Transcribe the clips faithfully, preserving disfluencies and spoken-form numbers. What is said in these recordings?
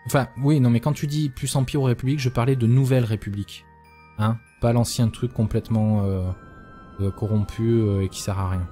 Enfin, oui, non, mais quand tu dis plus Empire ou République, je parlais de Nouvelle République. Hein, pas l'ancien truc complètement euh, euh, corrompu euh, et qui sert à rien.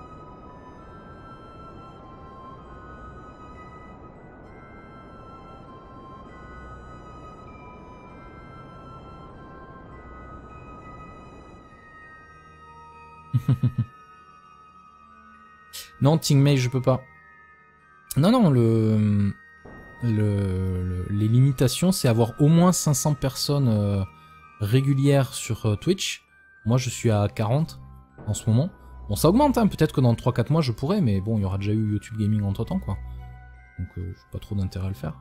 Non, Tingmei, je peux pas. Non, non, le, le, le les limitations, c'est avoir au moins cinq cents personnes euh, régulières sur euh, Twitch. Moi, je suis à quarante en ce moment. Bon, ça augmente, hein. Peut-être que dans trois quatre mois, je pourrais, mais bon, il y aura déjà eu YouTube Gaming entre-temps, quoi. Donc, euh, j'ai pas trop d'intérêt à le faire.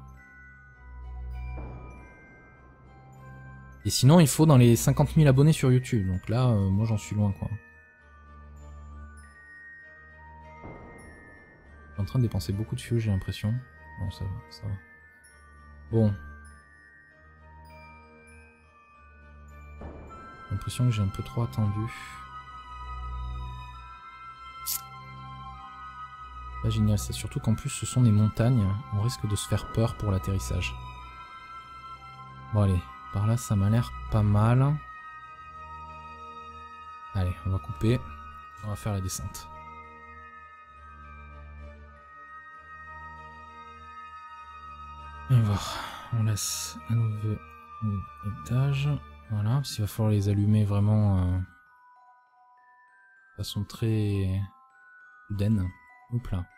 Et sinon, il faut dans les cinquante mille abonnés sur YouTube. Donc là, euh, moi, j'en suis loin, quoi. Je suis en train de dépenser beaucoup de feu, j'ai l'impression. Bon, ça va, ça va. Bon. J'ai l'impression que j'ai un peu trop attendu. Pas génial, c'est surtout qu'en plus ce sont des montagnes. On risque de se faire peur pour l'atterrissage. Bon allez, par là ça m'a l'air pas mal. Allez, on va couper. On va faire la descente. On va voir. On laisse un nouvel étage. Voilà, parce qu'il va falloir les allumer vraiment euh, de façon très soudaine. Hop là.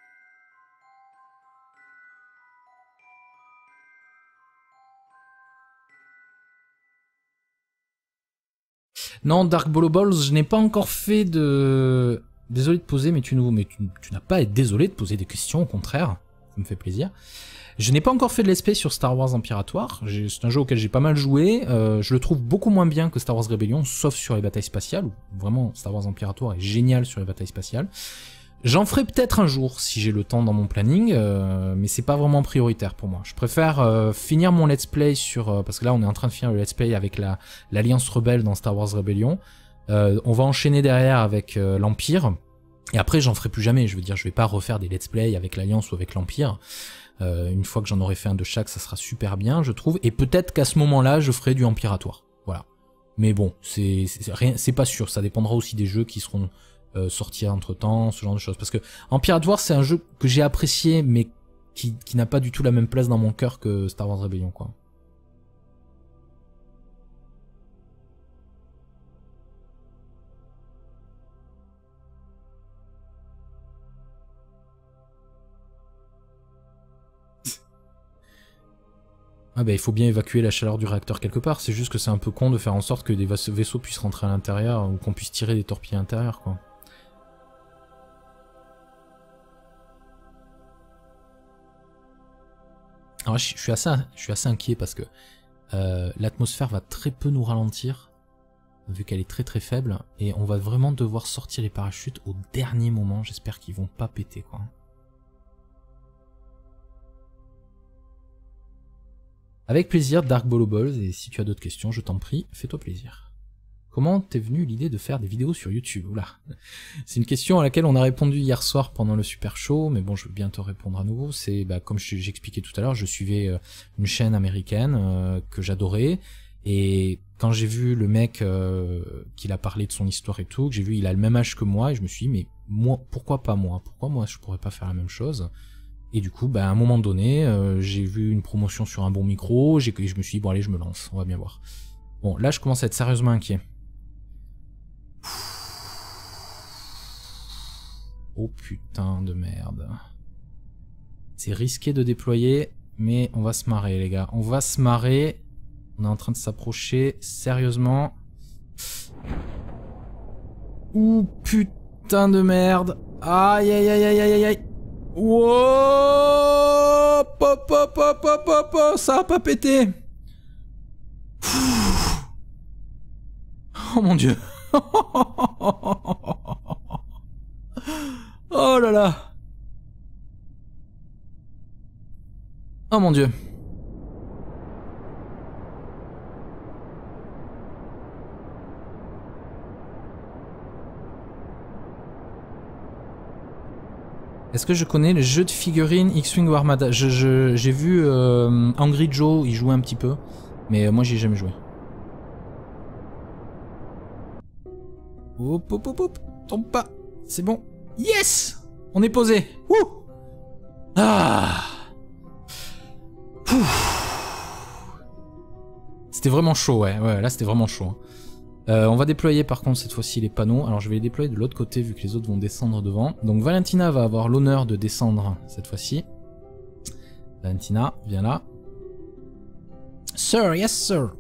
Non, Dark Bolo Balls, je n'ai pas encore fait de... Désolé de poser, mais tu, nous... mais tu, tu n'as pas à être désolé de poser des questions, au contraire. Ça me fait plaisir. Je n'ai pas encore fait de l'S P sur Star Wars Empiratoire. C'est un jeu auquel j'ai pas mal joué. Euh, je le trouve beaucoup moins bien que Star Wars Rebellion, sauf sur les batailles spatiales. Vraiment, Star Wars Empiratoire est génial sur les batailles spatiales. J'en ferai peut-être un jour, si j'ai le temps dans mon planning, euh, mais c'est pas vraiment prioritaire pour moi. Je préfère euh, finir mon let's play sur... Euh, parce que là, on est en train de finir le let's play avec la l'Alliance Rebelle dans Star Wars Rebellion. Euh, on va enchaîner derrière avec euh, l'Empire. Et après, j'en ferai plus jamais. Je veux dire, je vais pas refaire des let's play avec l'Alliance ou avec l'Empire. Euh, une fois que j'en aurai fait un de chaque, ça sera super bien, je trouve. Et peut-être qu'à ce moment-là, je ferai du Empiratoire. Voilà. Mais bon, c'est rien, c'est pas sûr. Ça dépendra aussi des jeux qui seront euh, sortis entre-temps, ce genre de choses. Parce que Empiratoire, c'est un jeu que j'ai apprécié, mais qui, qui n'a pas du tout la même place dans mon cœur que Star Wars Rebellion, quoi. Ah bah il faut bien évacuer la chaleur du réacteur quelque part, c'est juste que c'est un peu con de faire en sorte que des vaisseaux puissent rentrer à l'intérieur ou qu'on puisse tirer des torpilles à l'intérieur, quoi. Alors je suis assez, je suis assez inquiet parce que euh, l'atmosphère va très peu nous ralentir, vu qu'elle est très très faible, et on va vraiment devoir sortir les parachutes au dernier moment, j'espère qu'ils vont pas péter, quoi. Avec plaisir, Dark Bolo Balls, et si tu as d'autres questions, je t'en prie, fais-toi plaisir. Comment t'es venu l'idée de faire des vidéos sur YouTube? Oula, c'est une question à laquelle on a répondu hier soir pendant le Super Show, mais bon, je veux bien te répondre à nouveau. C'est, bah, comme j'expliquais tout à l'heure, je suivais euh, une chaîne américaine euh, que j'adorais, et quand j'ai vu le mec euh, qu'il a parlé de son histoire et tout, que j'ai vu il a le même âge que moi, et je me suis dit, mais moi, pourquoi pas moi? Pourquoi moi je pourrais pas faire la même chose? Et du coup, bah, à un moment donné, euh, j'ai vu une promotion sur un bon micro, j'ai, je me suis dit, bon allez, je me lance, on va bien voir. Bon, là, je commence à être sérieusement inquiet. Oh putain de merde. C'est risqué de déployer, mais on va se marrer, les gars. On va se marrer. On est en train de s'approcher, sérieusement. Ouh putain de merde. Aïe aïe aïe aïe aïe aïe. Wow, pop, pop, pop, pop, pop, pop, ça a pas pété. Oh mon dieu. Oh là là. Oh mon dieu. Est-ce que je connais le jeu de figurines X-Wing ou Armada? je, je, J'ai vu euh, Angry Joe y jouer un petit peu, mais euh, moi j'y ai jamais joué. Hop hop hop hop, tombe pas, c'est bon. Yes, on est posé. Wouh. Ah. C'était vraiment chaud, ouais, ouais, là c'était vraiment chaud. Euh, on va déployer par contre cette fois-ci les panneaux. Alors je vais les déployer de l'autre côté vu que les autres vont descendre devant. Donc Valentina va avoir l'honneur de descendre cette fois-ci. Valentina, viens là. Sir, yes sir.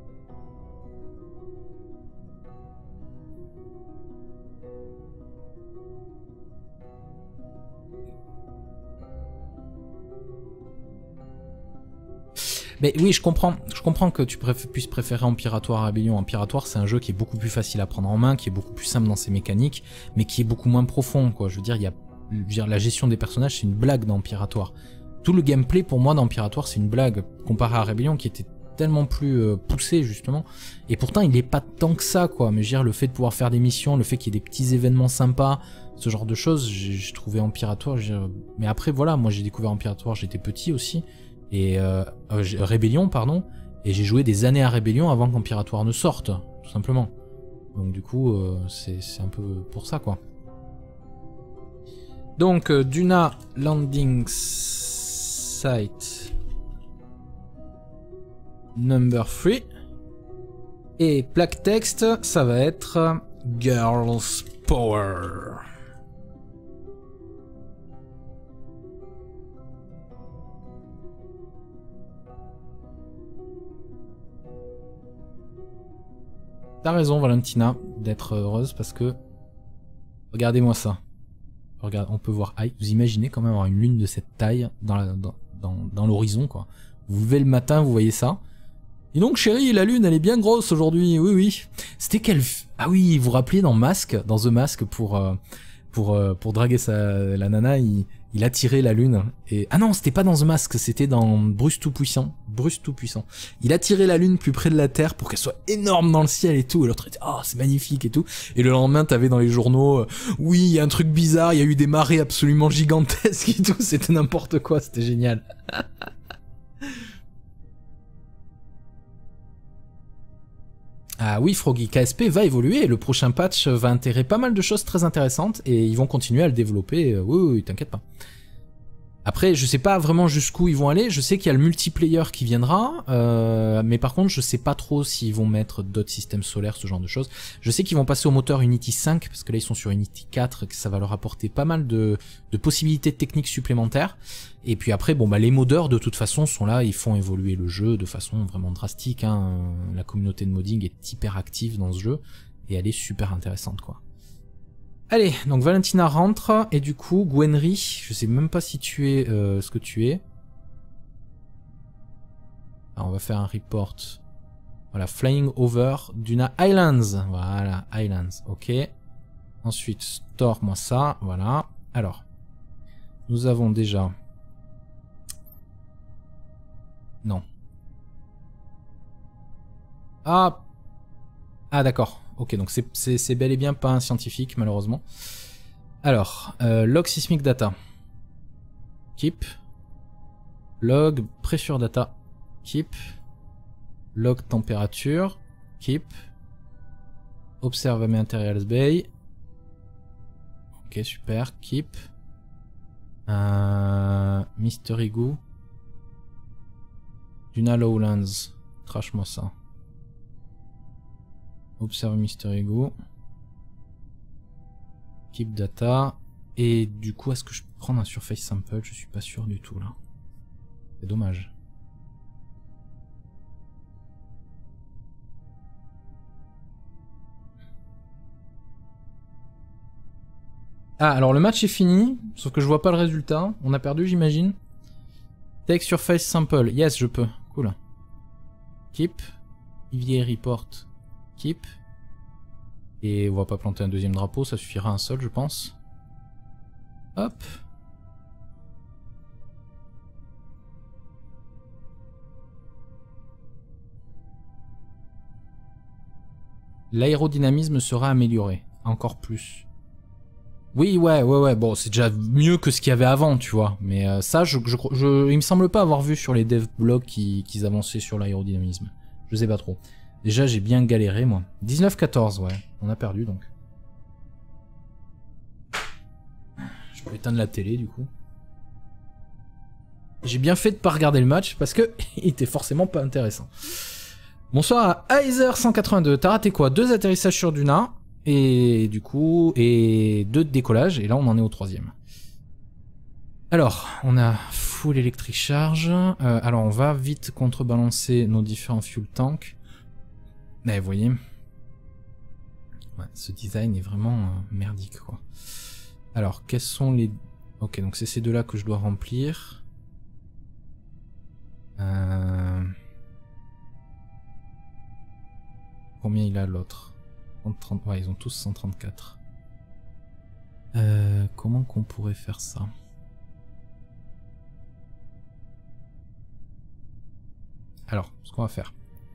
Mais oui, je comprends, je comprends que tu préf puisses préférer Empiratoire à Rébellion. Empiratoire, c'est un jeu qui est beaucoup plus facile à prendre en main, qui est beaucoup plus simple dans ses mécaniques, mais qui est beaucoup moins profond, quoi. Je veux dire, il y a, je veux dire, la gestion des personnages, c'est une blague dans Empiratoire. Tout le gameplay, pour moi, dans Empiratoire, c'est une blague, comparé à Rébellion, qui était tellement plus euh, poussé, justement. Et pourtant, il n'est pas tant que ça, quoi. Mais je veux dire, le fait de pouvoir faire des missions, le fait qu'il y ait des petits événements sympas, ce genre de choses, j'ai trouvé Empiratoire, je veux dire... Mais après, voilà, moi, j'ai découvert Empiratoire, j'étais petit aussi. Et euh, euh, Rébellion, pardon, et j'ai joué des années à Rébellion avant qu'Empiratoire ne sorte, tout simplement. Donc du coup, euh, c'est un peu pour ça, quoi. Donc, euh, Duna Landing Site Number trois. Et plaque texte, ça va être Girls Power. T'as raison Valentina d'être heureuse parce que regardez-moi ça. Regarde, on peut voir. Ah, vous imaginez quand même avoir une lune de cette taille dans la, dans, dans, dans l'horizon, quoi. Vous vous levez le matin, vous voyez ça. Et donc chérie, la lune elle est bien grosse aujourd'hui. Oui oui. C'était quel... Ah oui, vous vous rappelez dans Mask, dans The Mask pour euh, pour euh, pour draguer sa la nana, il il attirait la lune et ah non, c'était pas dans The Mask, c'était dans Bruce Tout-Puissant. Bruce Tout-Puissant. Il attirait la lune plus près de la Terre pour qu'elle soit énorme dans le ciel et tout. Et l'autre était oh c'est magnifique et tout. Et le lendemain t'avais dans les journaux euh, oui il y a un truc bizarre, il y a eu des marées absolument gigantesques et tout. C'était n'importe quoi, c'était génial. Ah oui, Froggy, K S P va évoluer, le prochain patch va intégrer pas mal de choses très intéressantes et ils vont continuer à le développer, oui, oui, t'inquiète pas. Après, je sais pas vraiment jusqu'où ils vont aller, je sais qu'il y a le multiplayer qui viendra, euh, mais par contre je sais pas trop s'ils vont mettre d'autres systèmes solaires, ce genre de choses. Je sais qu'ils vont passer au moteur Unity cinq, parce que là ils sont sur Unity quatre, que ça va leur apporter pas mal de, de possibilités techniques supplémentaires. Et puis après, bon bah les modeurs de toute façon sont là, ils font évoluer le jeu de façon vraiment drastique, hein. La communauté de modding est hyper active dans ce jeu, et elle est super intéressante quoi. Allez, donc Valentina rentre, et du coup, Gwenry, je sais même pas si tu es euh, ce que tu es. Alors, on va faire un report. Voilà, Flying Over Duna Islands. Voilà, Islands, ok. Ensuite, store moi ça, voilà. Alors, nous avons déjà... Non. Ah, ah d'accord. Ok, donc c'est bel et bien pas un scientifique, malheureusement. Alors, euh, log sismic data. Keep. Log pressure data. Keep. Log température. Keep. Observe Materials Bay. Ok, super. Keep. Euh, Mystery Goo. Duna Lowlands. Crache-moi ça. Observe Mystery Goo. Keep data. Et du coup, est-ce que je peux prendre un surface sample? Je suis pas sûr du tout là. C'est dommage. Ah, alors le match est fini, sauf que je vois pas le résultat. On a perdu, j'imagine. Take surface sample. Yes, je peux. Cool. Keep. Ivier report. Keep. Et on va pas planter un deuxième drapeau, ça suffira un seul, je pense. Hop. L'aérodynamisme sera amélioré, encore plus. Oui, ouais, ouais, ouais. Bon, c'est déjà mieux que ce qu'il y avait avant, tu vois. Mais euh, ça, je, je, je, il me semble pas avoir vu sur les dev blogs qu'ils qu'ils avançaient sur l'aérodynamisme. Je sais pas trop. Déjà, j'ai bien galéré, moi. dix-neuf quatorze, ouais. On a perdu, donc. Je peux éteindre la télé, du coup. J'ai bien fait de pas regarder le match, parce que il était forcément pas intéressant. Bonsoir à Heiser cent quatre-vingt-deux. T'as raté quoi? Deux atterrissages sur Duna. Et du coup, et deux de décollage, et là on en est au troisième. Alors, on a full electric charge. Euh, alors on va vite contrebalancer nos différents fuel tanks. Mais vous voyez, ouais, ce design est vraiment euh, merdique, quoi. Alors, quels sont les... Ok, donc c'est ces deux-là que je dois remplir. Euh... Combien il a l'autre? trente... Ouais, ils ont tous cent trente-quatre. Euh, comment qu'on pourrait faire ça? Alors, ce qu'on va faire.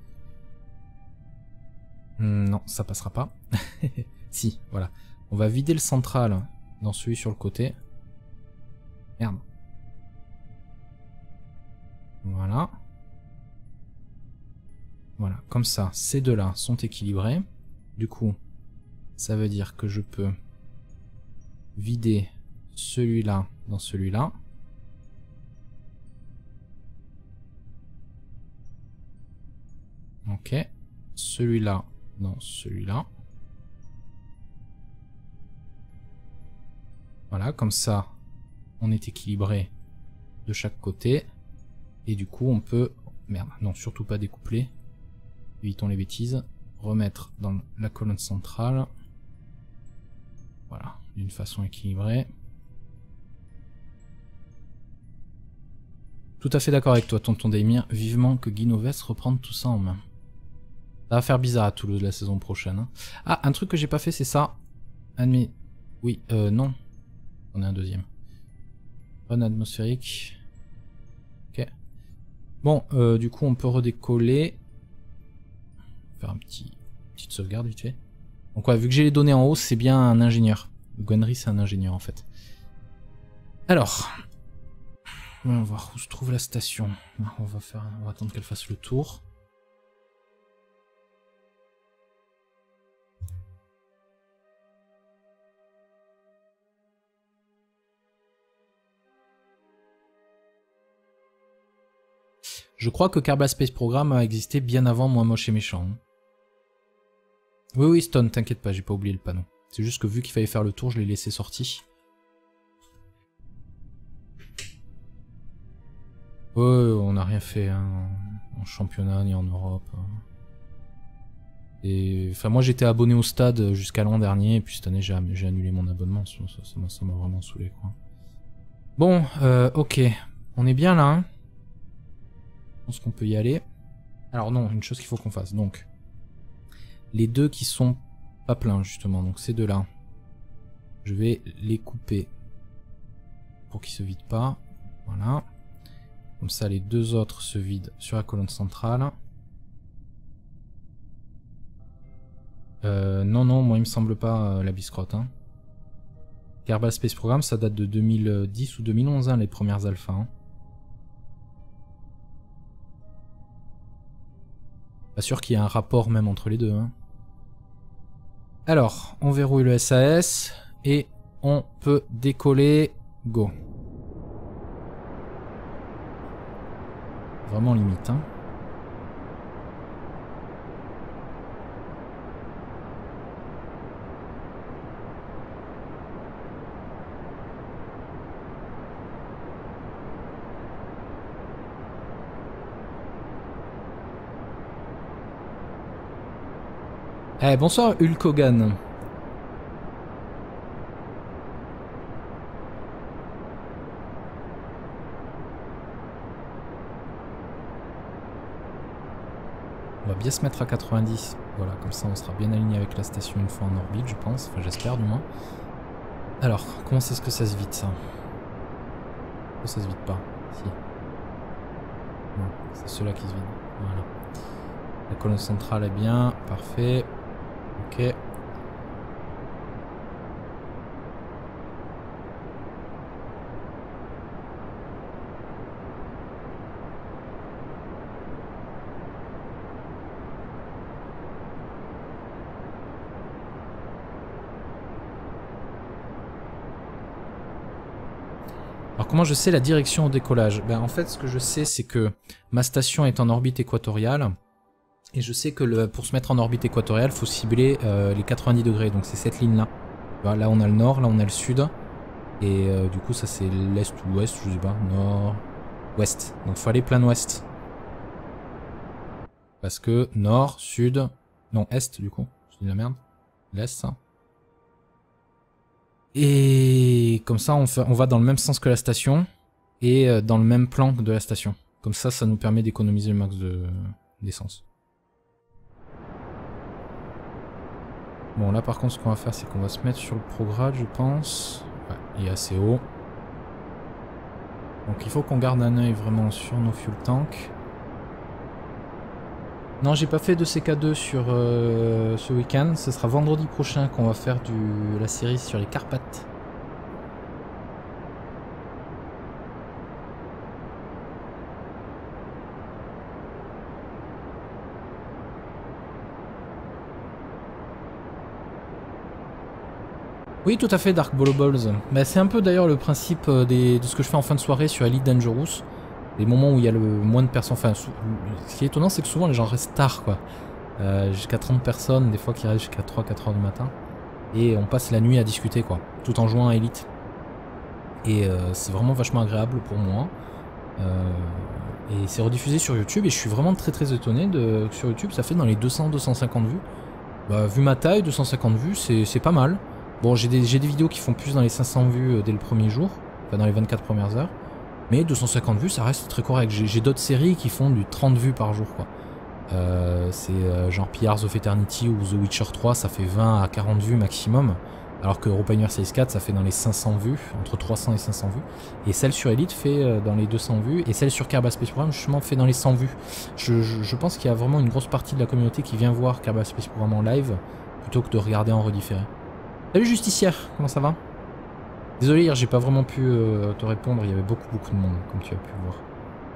Hum, non, ça passera pas. Si, voilà. On va vider le central dans celui sur le côté. Merde. Voilà. Voilà, comme ça, ces deux-là sont équilibrés. Du coup, ça veut dire que je peux vider celui-là dans celui-là. Ok. Celui-là dans celui-là. Voilà, comme ça, on est équilibré de chaque côté. Et du coup, on peut... Merde, non, surtout pas découpler. Évitons les bêtises. Remettre dans la colonne centrale. Voilà, d'une façon équilibrée. Tout à fait d'accord avec toi, tonton Daimir. Vivement que Guinoves reprenne tout ça en main. Ça va faire bizarre à Toulouse la saison prochaine. Hein. Ah, un truc que j'ai pas fait, c'est ça. Admis. Oui, euh, non. On est un deuxième. Run atmosphérique. Ok. Bon, euh, du coup, on peut redécoller. Faire un petit petite sauvegarde vite fait. Donc ouais, vu que j'ai les données en haut, c'est bien un ingénieur. Gwenry, c'est un ingénieur en fait. Alors, on va voir où se trouve la station. On va faire, on va attendre qu'elle fasse le tour. Je crois que Kerbal Space Program a existé bien avant Moi Moche et Méchant. Oui, oui, Stone, t'inquiète pas, j'ai pas oublié le panneau. C'est juste que vu qu'il fallait faire le tour, je l'ai laissé sorti. Ouais, on n'a rien fait hein, en championnat ni en Europe. Et enfin, moi j'étais abonné au stade jusqu'à l'an dernier, et puis cette année j'ai annulé mon abonnement. Ça m'a ça, ça vraiment saoulé, quoi. Bon, euh, ok, on est bien là. Hein. Je pense qu'on peut y aller. Alors non, une chose qu'il faut qu'on fasse. Donc, les deux qui sont pas pleins justement, donc ces deux-là, je vais les couper pour qu'ils se vident pas. Voilà. Comme ça, les deux autres se vident sur la colonne centrale. Euh, non, non, moi il me semble pas euh, la biscrotte. Hein. Kerbal Space Program, ça date de deux mille dix ou deux mille onze, hein, les premières alphas. Hein. Pas sûr qu'il y ait un rapport même entre les deux. Hein. Alors, on verrouille le S A S et on peut décoller. Go. Vraiment limite. Hein. Eh, bonsoir Hulk Hogan. On va bien se mettre à quatre-vingt-dix. Voilà, comme ça on sera bien aligné avec la station une fois en orbite, je pense. Enfin, j'espère du moins. Alors, comment c'est-ce que ça se vide ça? Pourquoi ça se vide pas? Si. Non, c'est ceux-là qui se vident. Voilà. La colonne centrale est bien, parfait. Ok. comment je sais la direction au décollage? Ben en fait, ce que je sais, c'est que ma station est en orbite équatoriale. Et je sais que le, pour se mettre en orbite équatoriale, il faut cibler euh, les quatre-vingt-dix degrés. Donc c'est cette ligne-là. Là, on a le nord, là, on a le sud. Et euh, du coup, ça c'est l'est ou l'ouest, je sais pas. Nord, ouest. Donc il faut aller plein ouest. Parce que nord, sud... Non, est du coup. Je dis de la merde. L'est, ça. Et comme ça, on, fait, on va dans le même sens que la station. Et euh, dans le même plan de la station. Comme ça, ça nous permet d'économiser le max de d'essence. Bon, là par contre, ce qu'on va faire, c'est qu'on va se mettre sur le prograde, je pense. Ouais, il est assez haut. Donc il faut qu'on garde un œil vraiment sur nos fuel tanks. Non, j'ai pas fait de C K deux sur euh, ce week-end. Ce sera vendredi prochain qu'on va faire du, la série sur les Carpates. Oui, tout à fait, Dark Bolo Balls. Bah, c'est un peu d'ailleurs le principe des, de ce que je fais en fin de soirée sur Elite Dangerous. Les moments où il y a le moins de personnes. Enfin, ce qui est étonnant, c'est que souvent les gens restent tard, quoi. Euh, jusqu'à trente personnes, des fois qui restent jusqu'à trois quatre heures du matin. Et on passe la nuit à discuter, quoi. Tout en jouant à Elite. Et euh, c'est vraiment vachement agréable pour moi. Euh, et c'est rediffusé sur YouTube. Et je suis vraiment très très étonné de sur YouTube, ça fait dans les deux cents à deux cent cinquante vues. Bah, vu ma taille, deux cent cinquante vues, c'est pas mal. Bon, j'ai des, des vidéos qui font plus dans les cinq cents vues dès le premier jour, enfin dans les vingt-quatre premières heures, mais deux cent cinquante vues, ça reste très correct. J'ai d'autres séries qui font du trente vues par jour, quoi. Euh, c'est euh, genre Pillars of Eternity ou The Witcher trois, ça fait vingt à quarante vues maximum, alors que Europa Universalis quatre, ça fait dans les cinq cents vues, entre trois cents et cinq cents vues, et celle sur Elite fait euh, dans les deux cents vues, et celle sur Kerbal Space Program, justement, fait dans les cent vues. Je, je, je pense qu'il y a vraiment une grosse partie de la communauté qui vient voir Kerbal Space Program en live, plutôt que de regarder en redifféré. Salut Justicière, comment ça va? Désolé, hier j'ai pas vraiment pu euh, te répondre, il y avait beaucoup beaucoup de monde, comme tu as pu le voir.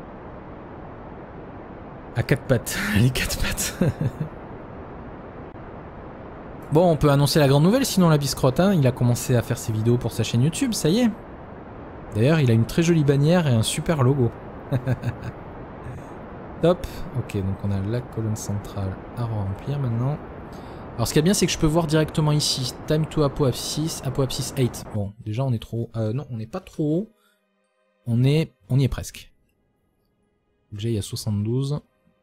À quatre pattes, les quatre pattes. Bon, on peut annoncer la grande nouvelle, sinon la biscrotte, hein. Il a commencé à faire ses vidéos pour sa chaîne YouTube, ça y est. D'ailleurs, il a une très jolie bannière et un super logo. Top. Ok, donc on a la colonne centrale à remplir maintenant. Alors ce qui est bien, c'est que je peux voir directement ici. Time to Apoapsis, Apoapsis huit. Bon, déjà on est trop... Euh, non, on n'est pas trop haut. On est... On y est presque. Déjà il y a soixante-douze.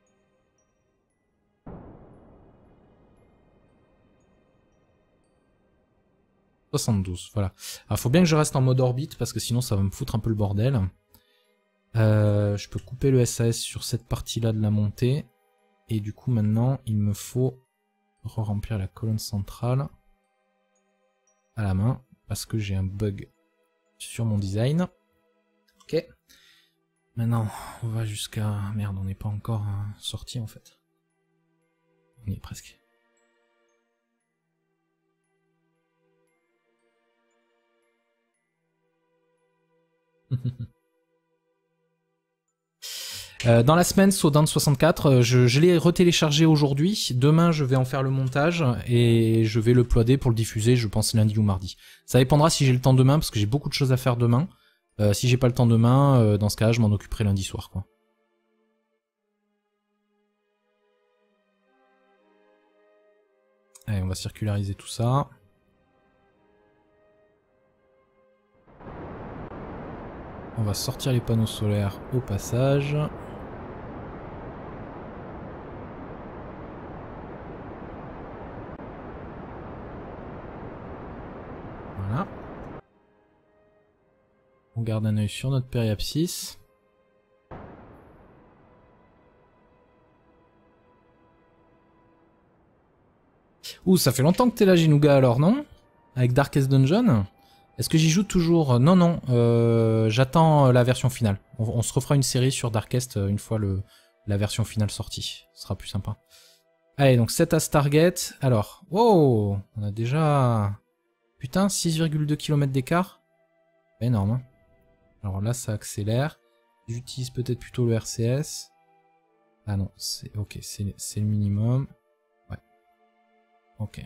soixante-douze, voilà. Alors faut bien que je reste en mode orbite, parce que sinon ça va me foutre un peu le bordel. Euh, je peux couper le S A S sur cette partie-là de la montée. Et du coup maintenant, il me faut... re-remplir la colonne centrale à la main parce que j'ai un bug sur mon design. Ok. Maintenant, on va jusqu'à... Merde, on n'est pas encore hein, sorti en fait. On y est presque. Euh, dans la semaine, Sodan soixante-quatre, je, je l'ai retéléchargé aujourd'hui. Demain, je vais en faire le montage et je vais le uploader pour le diffuser, je pense lundi ou mardi. Ça dépendra si j'ai le temps demain, parce que j'ai beaucoup de choses à faire demain. Euh, si j'ai pas le temps demain, euh, dans ce cas, je m'en occuperai lundi soir, quoi. Allez, on va circulariser tout ça. On va sortir les panneaux solaires au passage. Voilà. On garde un œil sur notre périapsis. Ouh, ça fait longtemps que t'es là, Ginuga, alors, non? Avec Darkest Dungeon? Est-ce que j'y joue toujours? Non, non, euh, j'attends la version finale. On, on se refera une série sur Darkest une fois le, la version finale sortie. Ce sera plus sympa. Allez, donc sept as target. Alors, wow, on a déjà... Putain, six virgule deux kilomètres d'écart. Énorme, hein. Alors là, ça accélère. J'utilise peut-être plutôt le R C S. Ah non, c'est ok, c'est le minimum. Ouais. Ok.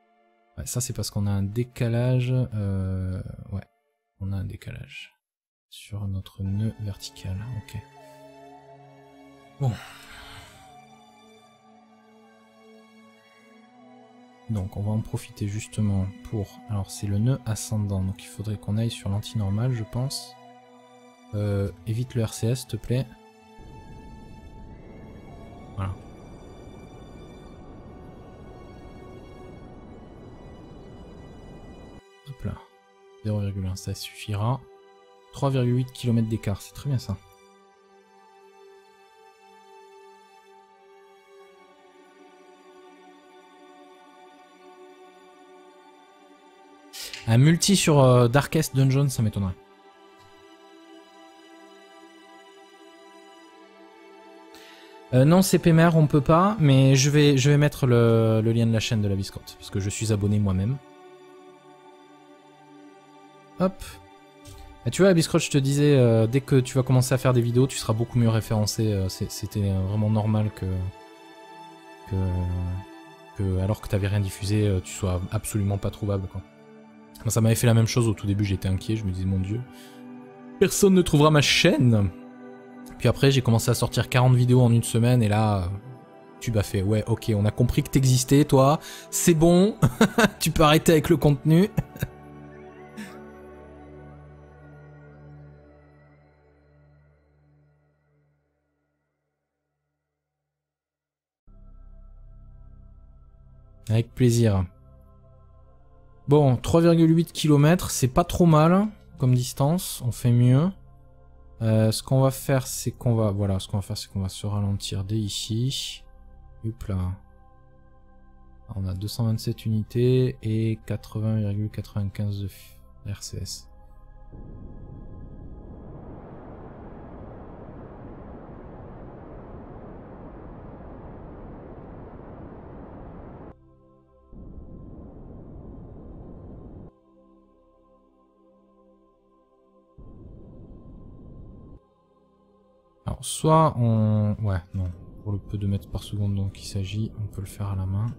Ouais, ça c'est parce qu'on a un décalage. Euh, ouais, on a un décalage. sur notre nœud vertical. Ok. Bon. Donc on va en profiter justement pour... Alors c'est le nœud ascendant, donc il faudrait qu'on aille sur l'anti-normal je pense. Euh, évite le R C S s'il te plaît. Voilà. Hop là. zéro virgule un, ça suffira. trois virgule huit kilomètres d'écart, c'est très bien ça. Un multi sur euh, Darkest Dungeon, ça m'étonnerait. Euh, non, c'est éphémère, on peut pas, mais je vais, je vais mettre le, le lien de la chaîne de la biscotte, parce que je suis abonné moi-même. Hop. Et tu vois, la biscotte, je te disais, euh, dès que tu vas commencer à faire des vidéos, tu seras beaucoup mieux référencé. Euh, C'était vraiment normal que, que, que alors que tu n'avais rien diffusé, euh, tu sois absolument pas trouvable, quoi. Moi, ça m'avait fait la même chose au tout début, j'étais inquiet, je me disais, mon Dieu, personne ne trouvera ma chaîne. Puis après, j'ai commencé à sortir quarante vidéos en une semaine, et là, tu m'as fait, ouais, ok, on a compris que t'existais, toi, c'est bon, tu peux arrêter avec le contenu. Avec plaisir. Bon, trois virgule huit kilomètres, c'est pas trop mal comme distance, on fait mieux. Euh, ce qu'on va faire, c'est qu'on va, voilà, ce qu'on va faire, c'est qu'on va se ralentir dès ici. Hop là. On a deux cent vingt-sept unités et quatre-vingts virgule quatre-vingt-quinze de R C S. Alors, soit on... Ouais, non. Pour le peu de mètres par seconde dont il s'agit, on peut le faire à la main.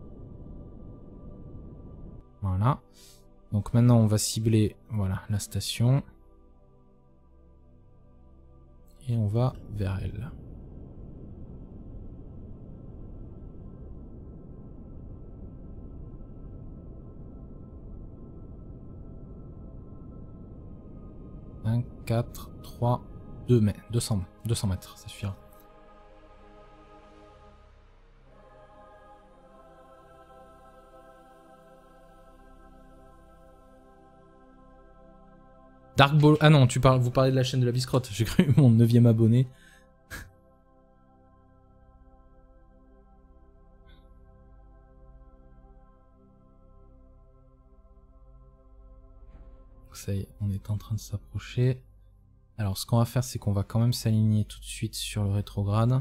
Voilà. Donc maintenant, on va cibler, voilà, la station. Et on va vers elle. un, quatre, trois... deux mètres, deux cents, deux cents mètres, ça suffira. Dark Ball... Ah non, tu parles, vous parlez de la chaîne de la biscotte, j'ai cru mon neuvième abonné. Ça y est, on est en train de s'approcher. Alors ce qu'on va faire, c'est qu'on va quand même s'aligner tout de suite sur le rétrograde.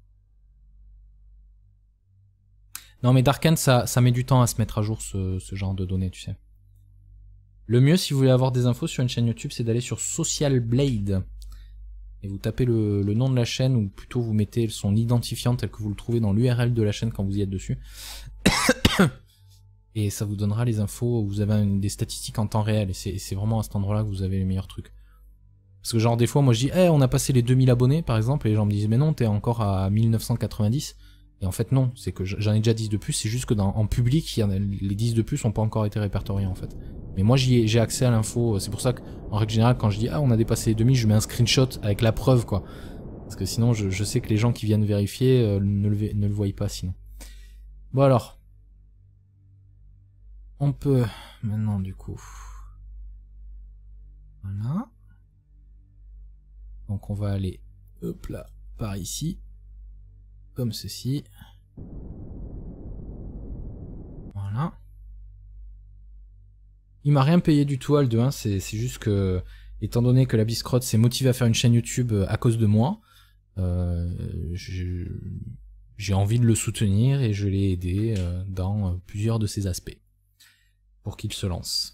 Non mais Darkhan, ça, ça met du temps à se mettre à jour ce, ce genre de données, tu sais. Le mieux, si vous voulez avoir des infos sur une chaîne YouTube, c'est d'aller sur Social Blade. Et vous tapez le, le nom de la chaîne, ou plutôt vous mettez son identifiant tel que vous le trouvez dans l'U R L de la chaîne quand vous y êtes dessus. Et ça vous donnera les infos, vous avez une, des statistiques en temps réel. Et c'est vraiment à cet endroit-là que vous avez les meilleurs trucs. Parce que genre des fois, moi je dis, hey, on a passé les deux mille abonnés par exemple, et les gens me disent, mais non, t'es encore à mille neuf cent quatre-vingt-dix. Et en fait non, c'est que j'en ai déjà dix de plus, c'est juste que dans, en public, y en a, les dix de plus n'ont pas encore été répertoriés en fait. Mais moi j'ai accès à l'info, c'est pour ça qu'en règle générale, quand je dis, ah, on a dépassé les deux mille, je mets un screenshot avec la preuve quoi. Parce que sinon, je, je sais que les gens qui viennent vérifier euh, ne, le, ne le voient pas sinon. Bon alors. On peut maintenant du coup. Voilà. Donc on va aller, hop là, par ici. Comme ceci. Voilà. Il m'a rien payé du tout, Alde, hein. C'est juste que, étant donné que la Biscrotte s'est motivée à faire une chaîne YouTube à cause de moi, euh, j'ai envie de le soutenir et je l'ai aidé euh, dans euh, plusieurs de ses aspects pour qu'il se lance.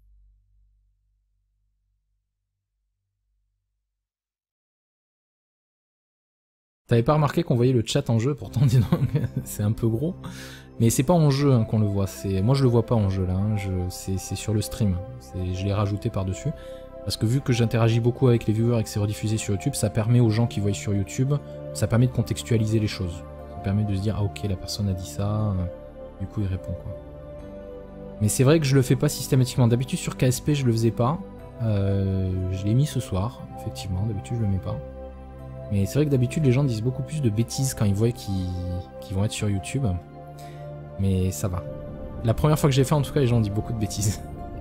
T'avais pas remarqué qu'on voyait le chat en jeu, pourtant dis donc, c'est un peu gros. Mais c'est pas en jeu hein, qu'on le voit, moi je le vois pas en jeu là, hein. C'est sur le stream, je l'ai rajouté par dessus. Parce que vu que j'interagis beaucoup avec les viewers et que c'est rediffusé sur YouTube, ça permet aux gens qui voient sur YouTube, ça permet de contextualiser les choses. Ça permet de se dire, ah ok, la personne a dit ça, euh, du coup il répond quoi. Mais c'est vrai que je le fais pas systématiquement. D'habitude sur K S P je le faisais pas. Euh, je l'ai mis ce soir, effectivement, d'habitude je le mets pas. Mais c'est vrai que d'habitude les gens disent beaucoup plus de bêtises quand ils voient qu'ils qu'ils vont être sur YouTube. Mais ça va. La première fois que j'ai fait en tout cas les gens disent beaucoup de bêtises.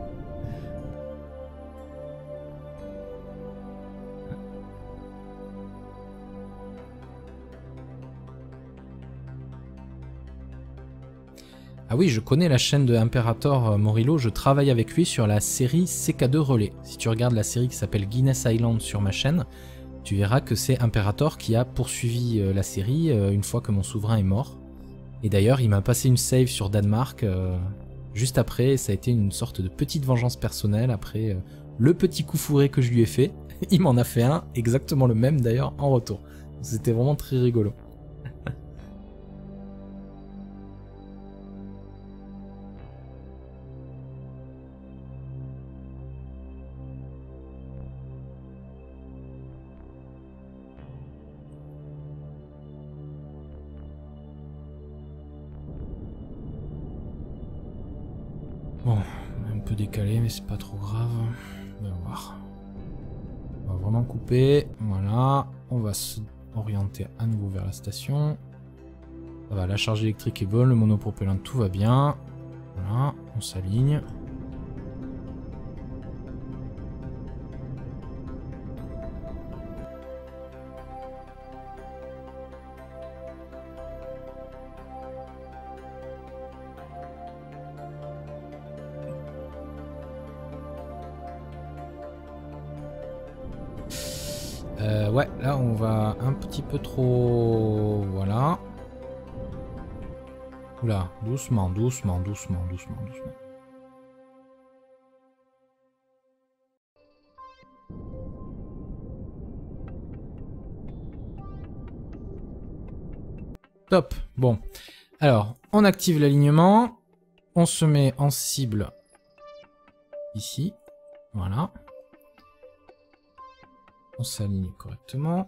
Ah oui, je connais la chaîne de Imperator Morillo, je travaille avec lui sur la série C K deux Relais. Si tu regardes la série qui s'appelle Guinness Island sur ma chaîne, tu verras que c'est Imperator qui a poursuivi la série une fois que mon souverain est mort. Et d'ailleurs, il m'a passé une save sur Danemark euh, juste après, et ça a été une sorte de petite vengeance personnelle après euh, le petit coup fourré que je lui ai fait. Il m'en a fait un, exactement le même d'ailleurs, en retour. C'était vraiment très rigolo. Bon, un peu décalé, mais c'est pas trop grave. On va voir. On va vraiment couper. Voilà. On va se orienter à nouveau vers la station. Ça va, la charge électrique est bonne, le monopropellant, tout va bien. Voilà, on s'aligne. Euh, ouais, là on va un petit peu trop... Voilà. Oula, doucement, doucement, doucement, doucement, doucement. Top, bon. Alors, on active l'alignement. On se met en cible ici. Voilà. On s'aligne correctement.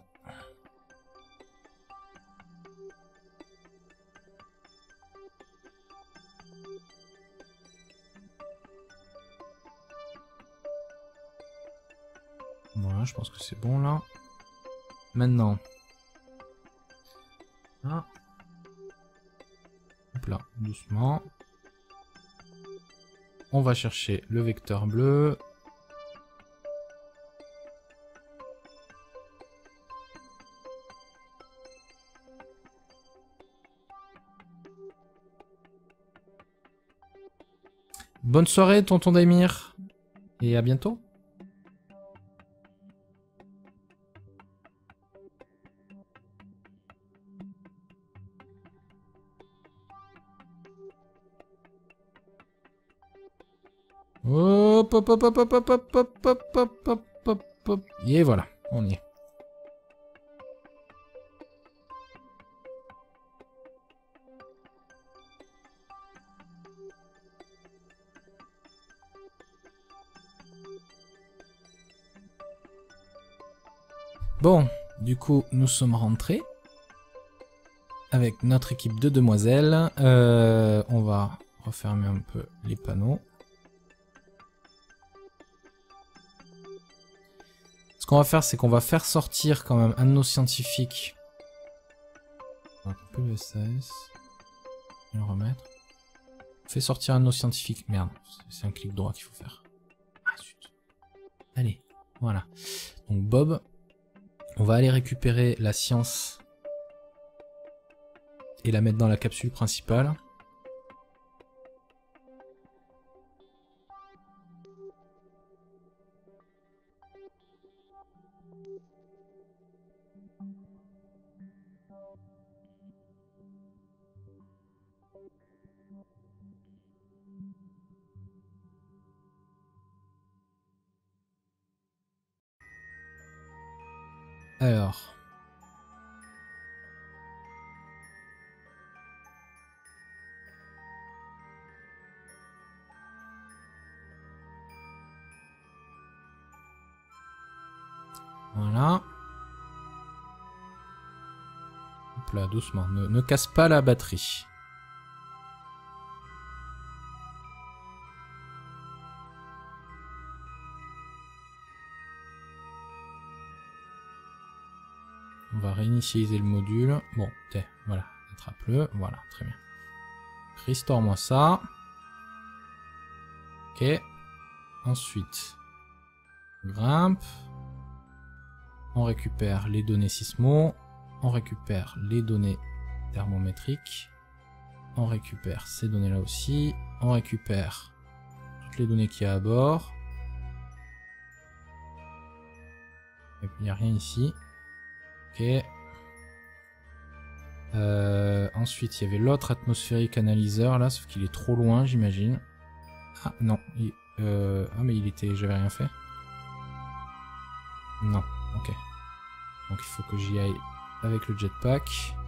Voilà, je pense que c'est bon là. Maintenant. Ah. Hop là, doucement. On va chercher le vecteur bleu. Bonne soirée, tonton Daimir. Et à bientôt. Hop, hop, hop, hop, hop, hop, hop, hop, hop, hop, hop, hop, hop. Et voilà, on y est. Bon, du coup, nous sommes rentrés avec notre équipe de demoiselles. Euh, on va refermer un peu les panneaux. Ce qu'on va faire, c'est qu'on va faire sortir quand même un de nos scientifiques. On va couper le S A S et le remettre. On fait sortir un de nos scientifiques. Merde, c'est un clic droit qu'il faut faire. Ah zut. Allez, voilà. Donc Bob, on va aller récupérer la science et la mettre dans la capsule principale. Alors... Voilà. Hop là, doucement. Ne, ne casse pas la batterie. On va réinitialiser le module. Bon, t'es, voilà, attrape-le. Voilà, très bien. Restore-moi ça. Ok. Ensuite, on grimpe. On récupère les données sismo. On récupère les données thermométriques. On récupère ces données-là aussi. On récupère toutes les données qu'il y a à bord. Et puis il n'y a rien ici. Ok. Euh, ensuite, il y avait l'autre atmosphérique analyseur là, sauf qu'il est trop loin, j'imagine. Ah non. Il, euh, ah mais il était, j'avais rien fait. Non. Ok. Donc il faut que j'y aille avec le jetpack.